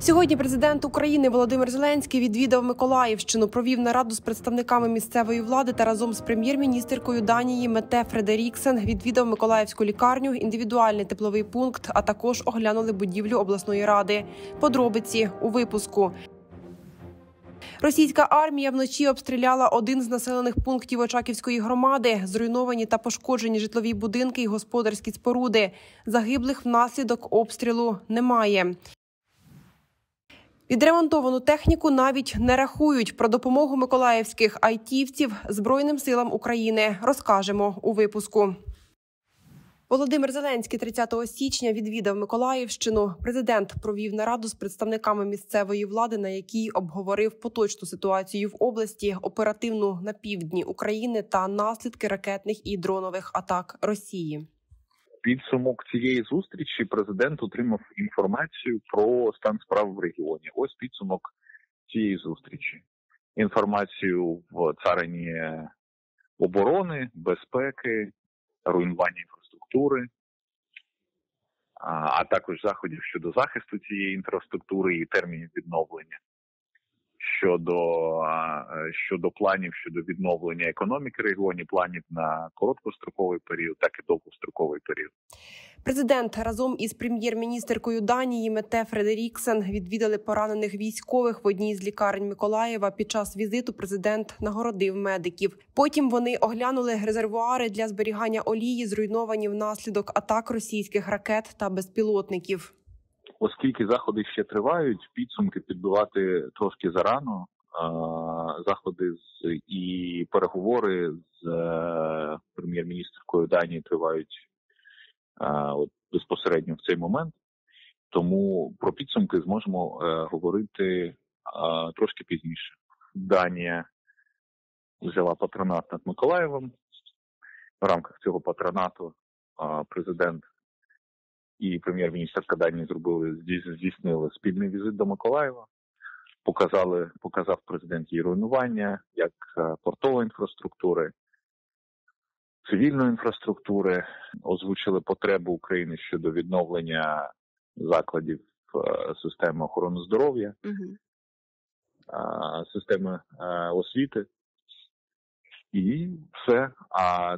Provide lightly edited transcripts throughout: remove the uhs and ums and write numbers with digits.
Сьогодні президент України Володимир Зеленський відвідав Миколаївщину, провів нараду з представниками місцевої влади та разом з прем'єр-міністеркою Данії Метте Фредеріксен відвідав Миколаївську лікарню, індивідуальний тепловий пункт, а також оглянули будівлю обласної ради. Подробиці у випуску. Російська армія вночі обстріляла один з населених пунктів Очаківської громади. Зруйновані та пошкоджені житлові будинки і господарські споруди. Загиблих внаслідок обстрілу немає. Відремонтовану техніку навіть не рахують. Про допомогу миколаївських айтівців Збройним силам України розкажемо у випуску. Володимир Зеленський 30 січня відвідав Миколаївщину. Президент провів нараду з представниками місцевої влади, на якій обговорив поточну ситуацію в області, оперативну на півдні України та наслідки ракетних і дронових атак Росії. Підсумок цієї зустрічі президент отримав інформацію про стан справ в регіоні. Ось підсумок цієї зустрічі. Інформацію в царині оборони, безпеки, руйнування інфраструктури, а також заходів щодо захисту цієї інфраструктури і термінів відновлення. Щодо планів щодо відновлення економіки в регіоні, планів на короткостроковий період, так і довгостроковий період. Президент разом із прем'єр-міністеркою Данії Метте Фредеріксен відвідали поранених військових в одній з лікарень Миколаєва. Під час візиту президент нагородив медиків. Потім вони оглянули резервуари для зберігання олії, зруйновані внаслідок атак російських ракет та безпілотників. Оскільки заходи ще тривають, підсумки підбивати трошки зарано. Заходи і переговори з прем'єр-міністеркою Данії тривають безпосередньо в цей момент. Тому про підсумки зможемо говорити трошки пізніше. Данія взяла патронат над Миколаєвом. В рамках цього патронату президент і прем'єр-міністерка Данії здійснили спільний візит до Миколаєва. Показав президент її руйнування, як портової інфраструктури, цивільної інфраструктури, озвучили потребу України щодо відновлення закладів системи охорони здоров'я, системи освіти і все. А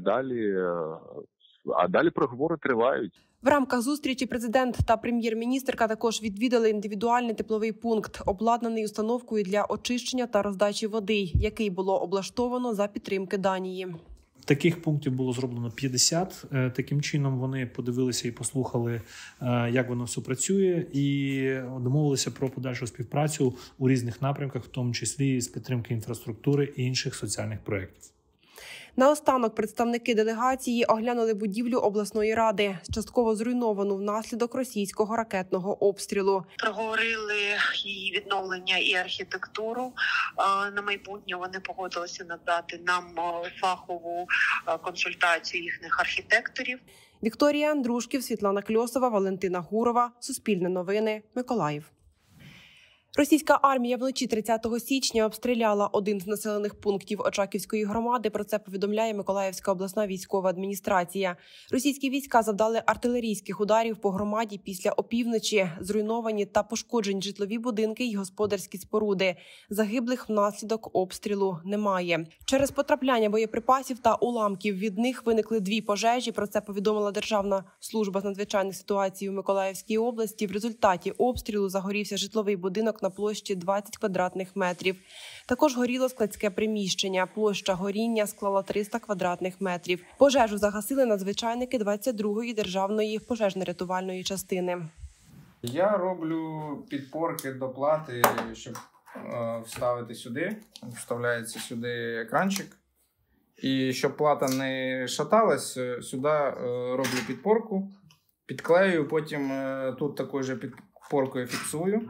далі переговори тривають. В рамках зустрічі президент та прем'єр-міністерка також відвідали індивідуальний тепловий пункт, обладнаний установкою для очищення та роздачі води, який було облаштовано за підтримки Данії. Таких пунктів було зроблено 50. Таким чином вони подивилися і послухали, як воно все працює, і домовилися про подальшу співпрацю у різних напрямках, в тому числі з підтримки інфраструктури і інших соціальних проєктів. Наостанок представники делегації оглянули будівлю обласної ради, частково зруйновану внаслідок російського ракетного обстрілу. Проговорили її відновлення і архітектуру. На майбутнє вони погодилися надати нам фахову консультацію їхніх архітекторів. Вікторія Андрушків, Світлана Кльосова, Валентина Гурова. Суспільне новини. Миколаїв. Російська армія вночі 30 січня обстріляла один з населених пунктів Очаківської громади. Про це повідомляє Миколаївська обласна військова адміністрація. Російські війська завдали артилерійських ударів по громаді після опівночі. Зруйновані та пошкоджені житлові будинки й господарські споруди. Загиблих внаслідок обстрілу немає. Через потрапляння боєприпасів та уламків від них виникли дві пожежі. Про це повідомила Державна служба з надзвичайних ситуацій у Миколаївській області. В результаті обстрілу загорівся житловий будинок на площі 20 квадратних метрів. Також горіло складське приміщення. Площа горіння склала 300 квадратних метрів. Пожежу загасили надзвичайники 22-ї державної пожежно-рятувальної частини. Я роблю підпорки до плати, щоб вставити сюди. Вставляється сюди екранчик. І щоб плата не шаталась, сюди роблю підпорку, підклею, потім тут такою же підпоркою фіксую.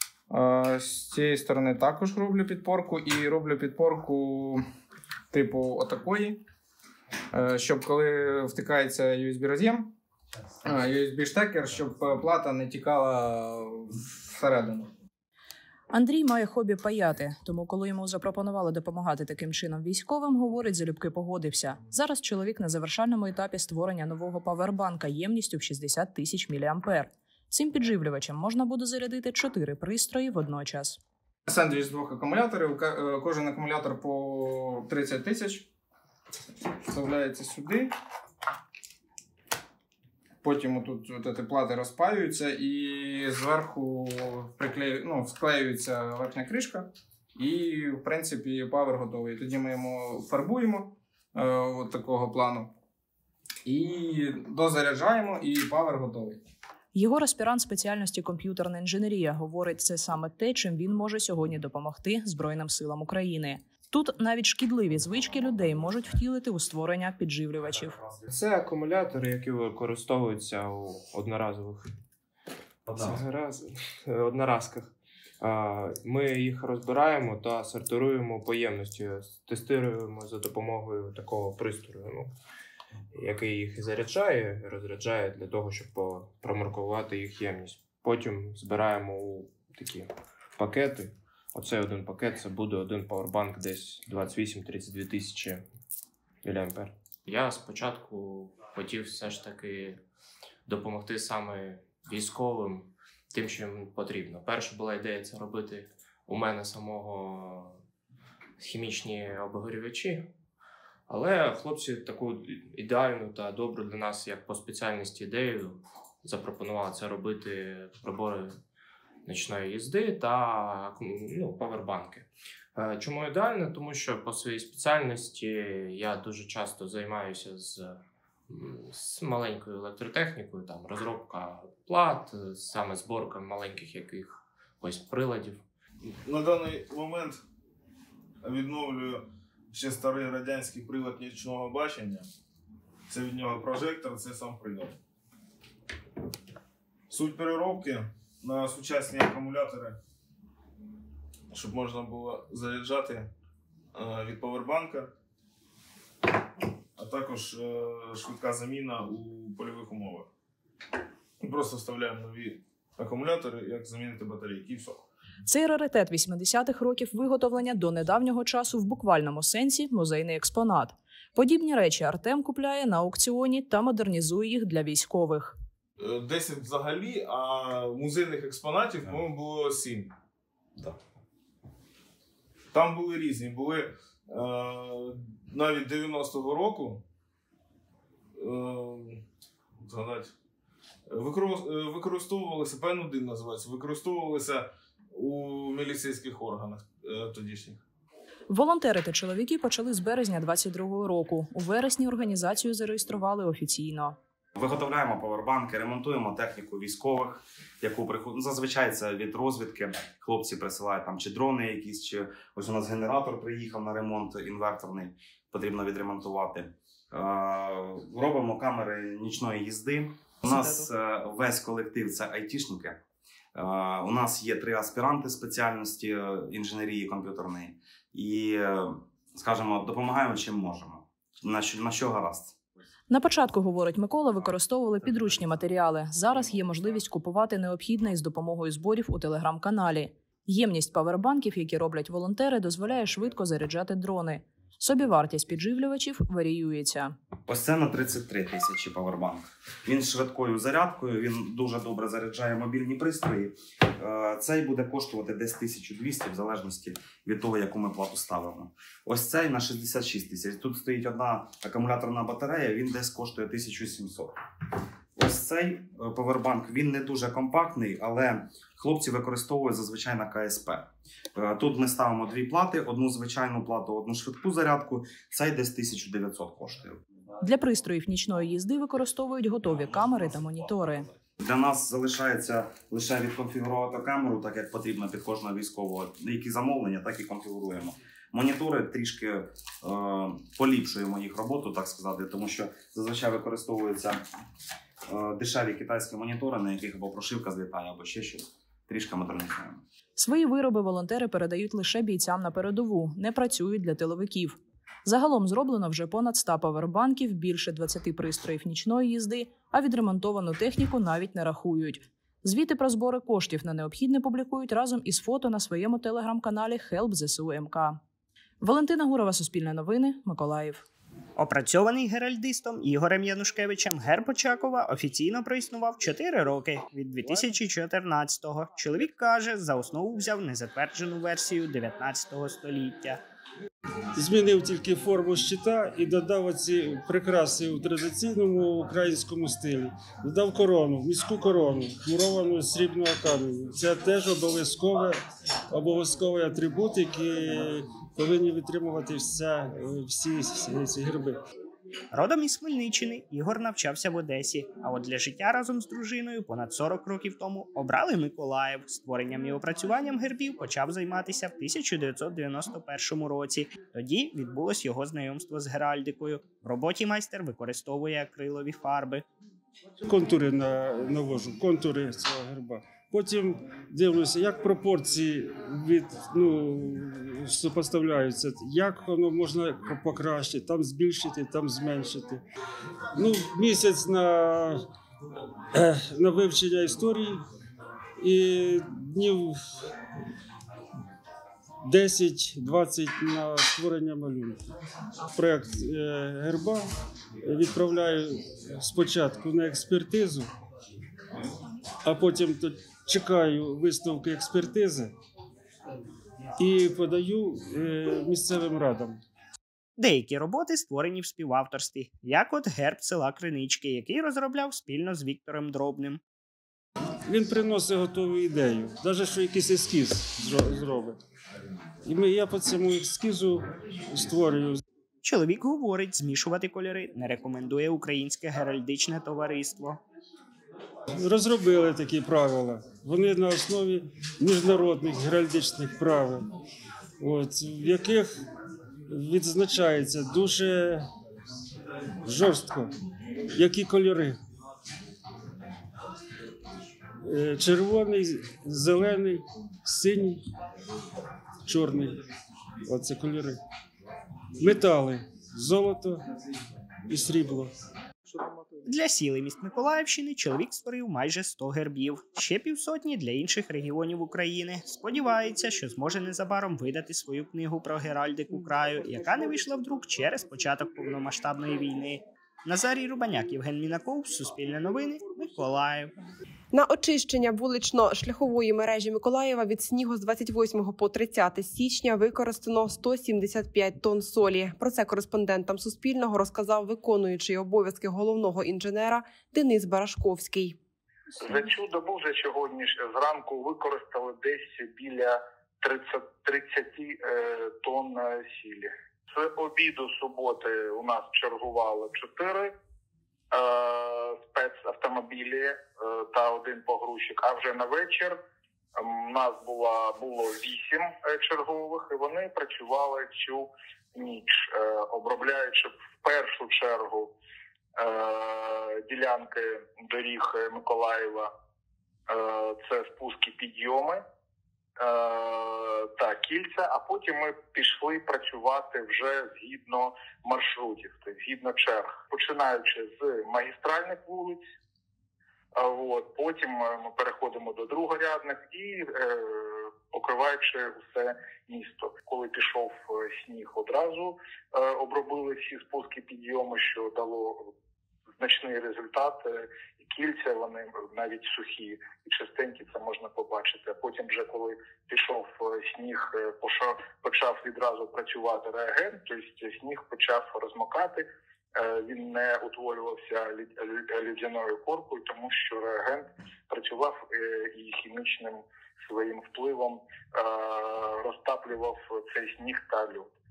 З цієї сторони також роблю підпорку і роблю підпорку типу отакої, щоб коли втикається USB-роз'єм, USB-штекер, щоб плата не тікала всередину. Андрій має хобі паяти, тому коли йому запропонували допомагати таким чином військовим, говорить, залюбки погодився. Зараз чоловік на завершальному етапі створення нового павербанка ємністю в 60 тисяч мА. Цим підживлювачем можна буде зарядити 4 пристрої водночас. Сендвіч з 2 акумуляторів, кожен акумулятор по 30 тисяч. Вставляється сюди. Потім тут плати розпаюються і зверху склеюється верхня кришка. І, в принципі, павер готовий. Тоді ми його фарбуємо от такого плану. І дозаряджаємо, і павер готовий. Єгор – аспірант спеціальності комп'ютерна інженерія. Говорить, це саме те, чим він може сьогодні допомогти Збройним силам України. Тут навіть шкідливі звички людей можуть втілити у створення підживлювачів. Це акумулятори, які використовуються у одноразках. Ми їх розбираємо та сортуємо по ємності. Тестуємо за допомогою такого пристрою, який їх заряджає, розряджає для того, щоб промаркувати їх ємність. Потім збираємо у такі пакети. Оцей один пакет, це буде один павербанк десь 28-32 тисячі мА. Я спочатку хотів все ж таки допомогти саме військовим тим, що їм потрібно. Перша була ідея це робити у мене самого хімічні обігрівачі, але хлопці таку ідеальну та добру для нас, як по спеціальності ідею, запропонували це робити прибори нічної їзди та павербанки. Чому ідеально? Тому що по своїй спеціальності я дуже часто займаюся з маленькою електротехнікою, там розробка плат, саме зборка маленьких якихось приладів. На даний момент відновлюю ще старий радянський прилад нічного бачення. Це від нього прожектор, це сам прилад. Суть переробки на сучасні акумулятори, щоб можна було заряджати від павербанка, а також швидка заміна у польових умовах. Просто вставляємо нові акумулятори, як замінити батарейки і все. Цей раритет 80-х років виготовлення до недавнього часу в буквальному сенсі музейний експонат. Подібні речі Артем купляє на аукціоні та модернізує їх для військових. 10 взагалі, а музейних експонатів, по-моєму, було 7. Так. Там були різні. Були навіть 90-го року, використовувалися, П1 називається, використовувалися у міліцейських органах тодішніх. Волонтерити чоловіки почали з березня 22-го року. У вересні організацію зареєстрували офіційно. Виготовляємо павербанки, ремонтуємо техніку військових, яку зазвичай це від розвідки. Хлопці присилають там чи дрони якісь, чи ось у нас генератор приїхав на ремонт інверторний, потрібно відремонтувати. Робимо камери нічної їзди. У нас весь колектив – це айтішники. У нас є 3 аспіранти спеціальності інженерії комп'ютерної. І, скажімо, допомагаємо чим можемо. На що гаразд. На початку, говорить Микола, використовували підручні матеріали. Зараз є можливість купувати необхідне із допомогою зборів у телеграм-каналі. Ємність павербанків, які роблять волонтери, дозволяє швидко заряджати дрони. Собівартість підживлювачів варіюється. Ось це на 33 тисячі павербанк. Він з швидкою зарядкою, він дуже добре заряджає мобільні пристрої. Цей буде коштувати десь 1200, в залежності від того, яку ми плату ставимо. Ось цей на 66 тисяч. Тут стоїть одна акумуляторна батарея, він десь коштує 1700. Ось цей павербанк, він не дуже компактний, але хлопці використовують зазвичай на КСП. Тут ми ставимо 2 плати, одну звичайну плату, одну швидку зарядку. Цей десь 1900 коштує. Для пристроїв нічної їзди використовують готові камери та монітори. Для нас залишається лише відконфігурувати камеру, так як потрібно під кожного військового. Які замовлення, так і конфігуруємо. Монітори трішки поліпшуємо їх роботу, так сказати, тому що зазвичай використовуються дешеві китайські монітори, на яких або прошивка злітає, або ще щось. Трішки модернізуємо. Свої вироби волонтери передають лише бійцям на передову, не працюють для тиловиків. Загалом зроблено вже понад 100 павербанків, більше 20 пристроїв нічної їзди, а відремонтовану техніку навіть не рахують. Звіти про збори коштів на необхідне публікують разом із фото на своєму телеграм-каналі Help ЗСУ МК. Валентина Гурова, Суспільне новини, Миколаїв. Опрацьований геральдистом Ігорем Янушкевичем, герб Очакова офіційно проіснував 4 роки, від 2014-го. Чоловік каже, за основу взяв незатверджену версію 19 століття. Змінив тільки форму щита і додав оці прикраси у традиційному українському стилі. Додав корону, міську корону, муровану з срібного каменю. Це теж обов'язковий атрибут, який повинні витримувати всі ці герби. Родом із Хмельниччини, Ігор навчався в Одесі, а от для життя разом з дружиною понад 40 років тому обрали Миколаїв. Створенням і опрацюванням гербів почав займатися в 1991 році. Тоді відбулось його знайомство з геральдикою. В роботі майстер використовує акрилові фарби. Контури навожу, контури цього герба. Потім дивлюся, як пропорції супоставляються, як воно можна покращити, там збільшити, там зменшити. Місяць на вивчення історії і днів 10-20 на створення малюнку. Проєкт герба відправляю спочатку на експертизу, а потім чекаю висновки експертизи і подаю місцевим радам. Деякі роботи створені в співавторстві, як от герб села Кринички, який розробляв спільно з Віктором Дробним. Він приносить готову ідею, навіть що якийсь ескіз зробить. І я по цьому ескізу створюю. Чоловік говорить, змішувати кольори не рекомендує Українське геральдичне товариство. Розробили такі правила. Вони на основі міжнародних геральдичних правил, в яких відзначається дуже жорстко, які кольори. Червоний, зелений, синій, чорний. Оце кольори. Метали – золото і срібло. Для сіл і міст Миколаївщини чоловік створив майже 100 гербів. Ще півсотні для інших регіонів України. Сподівається, що зможе незабаром видати свою книгу про геральдику краю, яка не вийшла в друк через початок повномасштабної війни. Назарій Рубаняк, Євген Мінаков, Суспільне новини, Миколаїв. На очищення вулично-шляхової мережі Миколаєва від снігу з 28 по 30 січня використано 175 тонн солі. Про це кореспондентам Суспільного розказав виконуючий обов'язки головного інженера Денис Барашковський. За цю добу, за сьогодні зранку використали десь біля 30 тонн сілі. З обіду суботи у нас чергувало 4 спецавтомобілі та 1 погрузчик, а вже на вечір у нас було 8 чергових, і вони працювали цю ніч, обробляючи в першу чергу ділянки доріг Миколаєва, це спуски, підйоми та кільця, а потім ми пішли працювати вже згідно маршрутів, згідно черг, починаючи з магістральних вулиць, потім ми переходимо до другорядних і покриваючи усе місто. Коли пішов сніг, одразу обробили всі спуски, підйоми, що дало значний результат. Кільця, вони навіть сухі і чистенькі, це можна побачити. А потім вже коли пішов сніг, почав відразу працювати реагент, тобто сніг почав розмокати, він не утворювався ледяною коркою, тому що реагент працював і хімічним своїм впливом розтаплював цей сніг та лід.